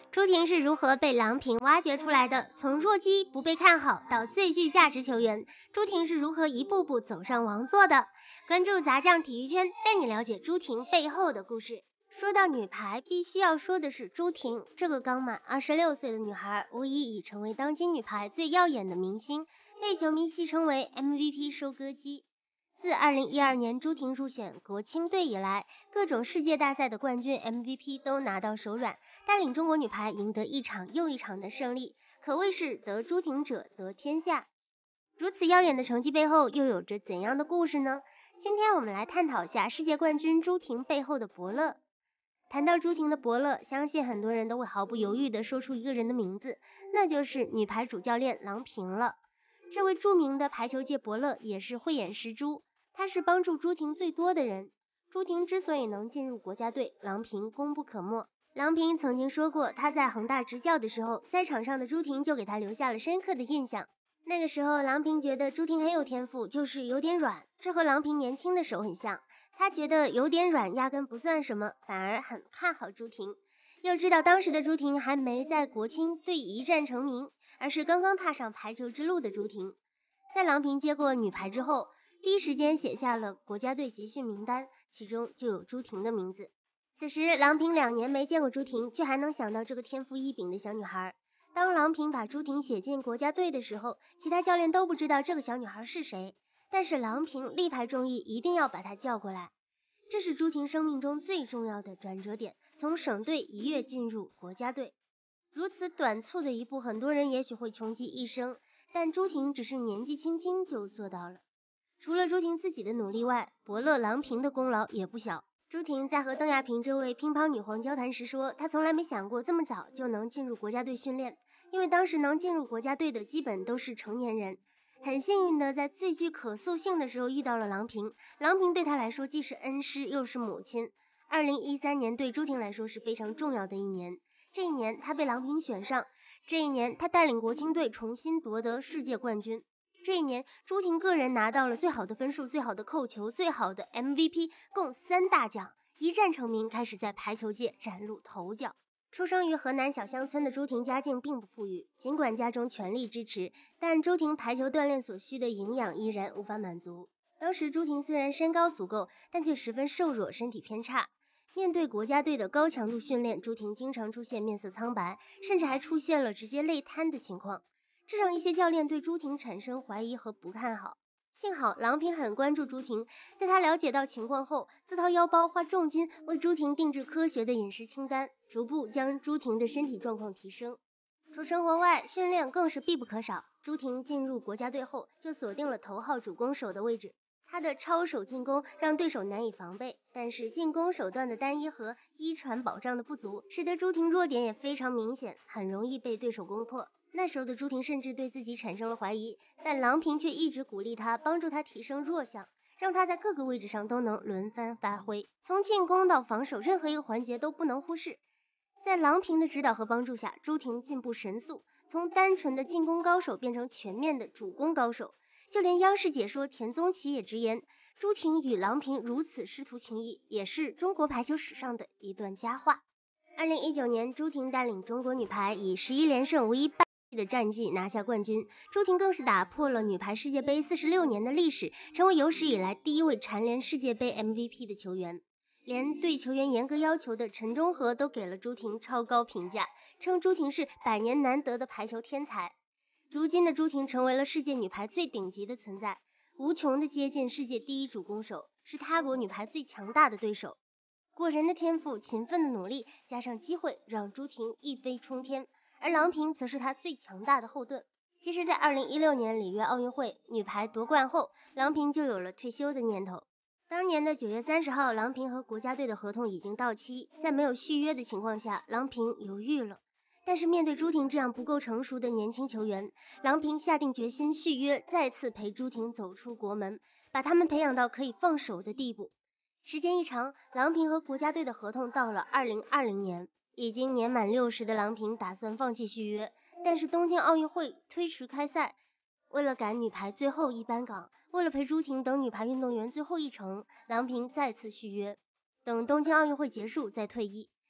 朱婷是如何被郎平挖掘出来的？从弱鸡不被看好到最具价值球员，朱婷是如何一步步走上王座的？关注杂酱体育圈，带你了解朱婷背后的故事。说到女排，必须要说的是朱婷，这个刚满26岁的女孩，无疑已成为当今女排最耀眼的明星，被球迷戏称为 MVP 收割机。自2012年朱婷入选国青队以来，各种世界大赛的冠军 MVP 都拿到手软，带领中国女排赢得一场又一场的胜利，可谓是得朱婷者得天下。如此耀眼的成绩背后又有着怎样的故事呢？今天我们来探讨下世界冠军朱婷背后的伯乐。谈到朱婷的伯乐，相信很多人都会毫不犹豫地说出一个人的名字，那就是女排主教练郎平了。这位著名的排球界伯乐也是慧眼识珠，他是帮助朱婷最多的人。朱婷之所以能进入国家队，郎平功不可没。郎平曾经说过，他在恒大执教的时候，赛场上的朱婷就给他留下了深刻的印象。那个时候，郎平觉得朱婷很有天赋，就是有点软，这和郎平年轻的时候很像。他觉得有点软压根不算什么，反而很看好朱婷。要知道当时的朱婷还没在国青队一战成名，而是刚刚踏上排球之路的朱婷。在郎平接过女排之后，第一时间写下了国家队集训名单，其中就有朱婷的名字。此时郎平2年没见过朱婷，却还能想到这个天赋异禀的小女孩。当郎平把朱婷写进国家队的时候，其他教练都不知道这个小女孩是谁，但是郎平力排众议，一定要把她叫过来。这是朱婷生命中最重要的转折点，从省队一跃进入国家队。如此短促的一步，很多人也许会穷极一生，但朱婷只是年纪轻轻就做到了。除了朱婷自己的努力外，伯乐郎平的功劳也不小。朱婷在和邓亚萍这位乒乓女皇交谈时说，她从来没想过这么早就能进入国家队训练，因为当时能进入国家队的基本都是成年人。很幸运的在最具可塑性的时候遇到了郎平，郎平对她来说既是恩师又是母亲。2013年对朱婷来说是非常重要的一年，这一年她被郎平选上，这一年她带领国青队重新夺得世界冠军。这一年，朱婷个人拿到了最好的分数、最好的扣球、最好的 MVP， 共3大奖，一战成名，开始在排球界崭露头角。出生于河南小乡村的朱婷家境并不富裕，尽管家中全力支持，但朱婷排球锻炼所需的营养依然无法满足。当时朱婷虽然身高足够，但却十分瘦弱，身体偏差。面对国家队的高强度训练，朱婷经常出现面色苍白，甚至还出现了直接累瘫的情况。这让一些教练对朱婷产生怀疑和不看好。幸好郎平很关注朱婷，在他了解到情况后，自掏腰包花重金为朱婷定制科学的饮食清单，逐步将朱婷的身体状况提升。除生活外，训练更是必不可少。朱婷进入国家队后，就锁定了头号主攻手的位置。她的超手进攻让对手难以防备，但是进攻手段的单一和一传保障的不足，使得朱婷弱点也非常明显，很容易被对手攻破。那时候的朱婷甚至对自己产生了怀疑，但郎平却一直鼓励她，帮助她提升弱项，让她在各个位置上都能轮番发挥，从进攻到防守，任何一个环节都不能忽视。在郎平的指导和帮助下，朱婷进步神速，从单纯的进攻高手变成全面的主攻高手。就连央视解说田宗琪也直言，朱婷与郎平如此师徒情谊，也是中国排球史上的一段佳话。2019年，朱婷带领中国女排以11连胜无一败的战绩拿下冠军，朱婷更是打破了女排世界杯46年的历史，成为有史以来第一位蝉联世界杯 MVP 的球员。连对球员严格要求的陈忠和都给了朱婷超高评价，称朱婷是100年难得的排球天才。如今的朱婷成为了世界女排最顶级的存在，无穷的接近世界第一主攻手，是他国女排最强大的对手。过人的天赋、勤奋的努力，加上机会，让朱婷一飞冲天，而郎平则是她最强大的后盾。其实在2016年里约奥运会女排夺冠后，郎平就有了退休的念头。当年的9月30号，郎平和国家队的合同已经到期，在没有续约的情况下，郎平犹豫了。但是面对朱婷这样不够成熟的年轻球员，郎平下定决心续约，再次陪朱婷走出国门，把他们培养到可以放手的地步。时间一长，郎平和国家队的合同到了2020年，已经年满60的郎平打算放弃续约，但是东京奥运会推迟开赛，为了赶女排最后一班岗，为了陪朱婷等女排运动员最后一程，郎平再次续约，等东京奥运会结束再退役。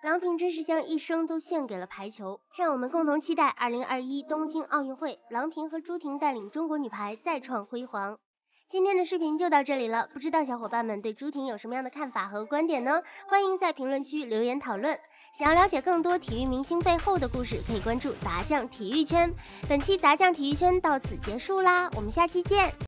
郎平真是将一生都献给了排球，让我们共同期待2021东京奥运会，郎平和朱婷带领中国女排再创辉煌。今天的视频就到这里了，不知道小伙伴们对朱婷有什么样的看法和观点呢？欢迎在评论区留言讨论。想要了解更多体育明星背后的故事，可以关注杂酱体育圈。本期杂酱体育圈到此结束啦，我们下期见。